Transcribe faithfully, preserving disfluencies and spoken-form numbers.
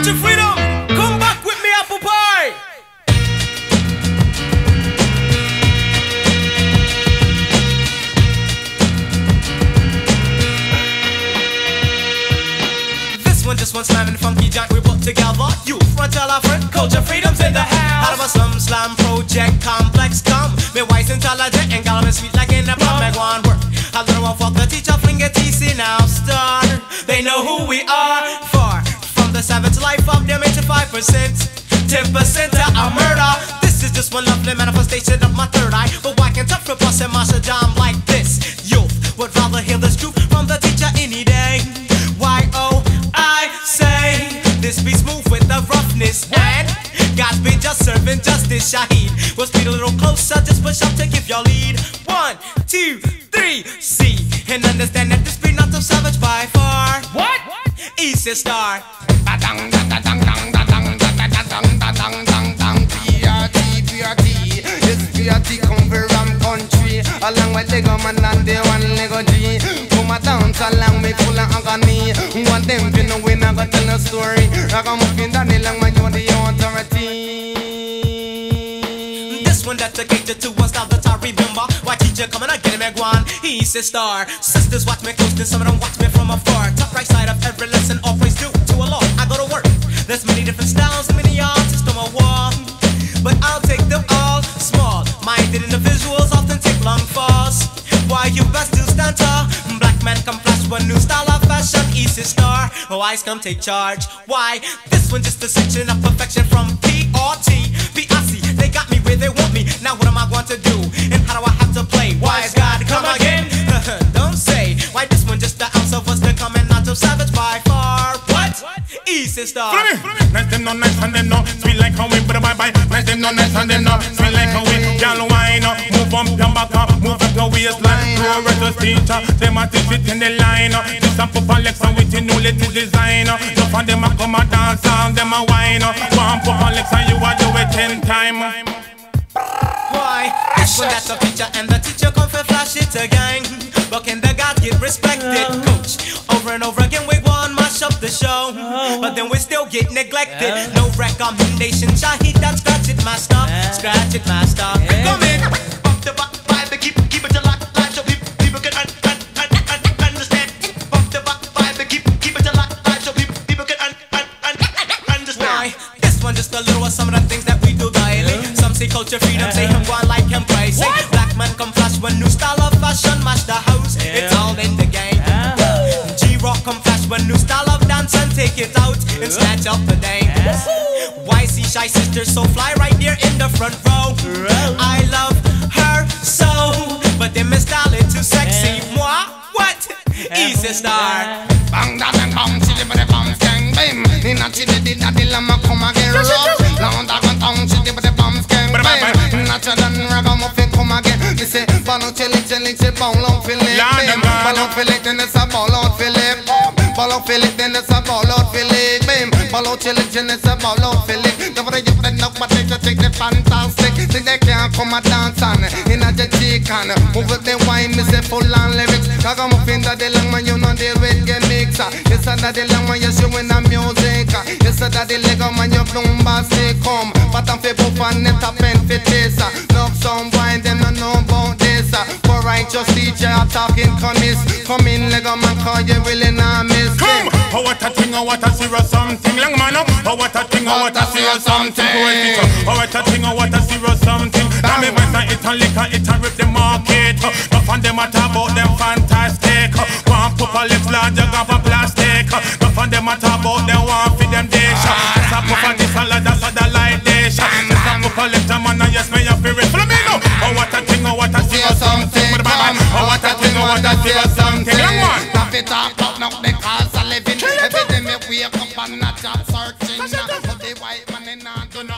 Culture freedom, come back with me, apple pie. This one just one slamming funky jack we put together. You front tell our friend, culture freedom's in the house. Out of a slum slam project complex come. Me wise intelligent and got me sweet like in the pub. Make one work. I learn one fuck the teacher finger T C now start. They know who we are. Far from the savage life of them eighty-five percent. ten percent to a murder. This is just one lovely manifestation of my third eye. But why can't tough repulse and master jam like this? Youth would rather hear this truth from the teacher any day. Why oh I say this be smooth with the roughness and God's been just serving justice. Shaheed will speed a little closer, just push up to give your lead. One, two, three, see and understand that this be not so savage by far. What? East is star. P R T, this P R T come from country. Along with the government and the one Lego G. Come a dance along me full of agony. One them you know we not gonna tell a story. I come up in that long my you the authority. This one dedicated to one style that I remember. Why teacher coming again me one? He's a star. Sisters watch me close, then some of them watch me from afar. Top right side of every lesson, always due to a law. I go to work. There's many different styles, many artists on my wall. But I'll take them all. Small-minded individuals often take long falls. Why you best to stand tall? Black men come flash one new style of fashion. Easy star, wise come take charge. Why? This one just a section of perfection from P R T. P I C, they got me where they want me. Now what am I going to do? And how do I have to play? Why is God come again? Don't say. Why this one just the ounce of us that coming out of savage by far? What? Easy star. Nice them no nice and them no sweet like how we put a bye bye. Nice them no nice and them no sweet like how we y'all wine up. Move up your back up, move up your waistline. Pro retos teacher, them a teach it in the line. This a pop Alex and with the new latest design. So for them a come a dance and them a wine. One pop Alex and you a do it ten time. Why? This one that's a teacher and the teacher come for flash it again. But can the God get respected? Coach, over and over again we want mash up the show. But then we still get neglected. No recommendation, Shaheed that scratch it master. Scratch it master. Come in. Pump the back vibe, keep, keep it alive, live so people, people can un, un, un, un, understand. Pump the back vibe, keep, keep it alive, live so people, people can un, un, un, understand. Why? This one just a little of some of the things that we do daily. Some say culture freedom, say him one like him play. Say black man come flash one new style of fashion, mash the house. It's all in the game. G-Rock come flash one new style of dance and take it out and snatch up the name. Why see shy sisters so fly right there in the front row? I love her so, but they miss style it too sexy. Moi, what? Easy star. Bang da bang bang, chili but the bang skeng bim. Inna chili di da di lama come again rock. Long da bang bang, chili but the bang skeng bim. Inna chili ragamuffin come again. Me say ballon chili chili chili ballon fillet. Ballon fillet then it's a ballon fillet. Ballon fillet then it's a ballon fillet. Bim. Ballon chili chili it's a ballon fillet. Never you friend up but they just take the fantastic. Think they can't come a dance on. Inna the chicken, move with the wine. Me say full on lyrics. Ragamuffin da di lang man you know deal with gimmicks. Yes I da di lang man you showing the music. Yes I da di lego man you bombastic come. But I'm fi pop and net up and fit this. Love some wine them no know about this. For righteous teacher talking commies. Come in lego man call you really not miss. Come, oh what a thing, oh what a serious something. Long man up, oh what a thing, oh what a serious something. Oh what a thing, oh what a serious something. Now me went and it and lick and it and rip the market. Enough of them a talk about them fantastic. One pop a lips large, you got a plastic. Enough of them a talk about them one feed them dish. This a pop a this a la that's a the light dish. This a pop a lips a man and yes me a spirit. Follow me now. Oh what a thing, oh what a serious something. Oh what a thing, oh what a serious something. Long man. Now fit up up now because I live in. Every day me wake up and a job searching. But the white man in not do no